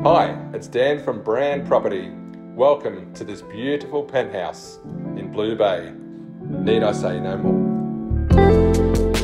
Hi, it's Dan from Brand Property. Welcome to this beautiful penthouse in Blue Bay. Need I say no more?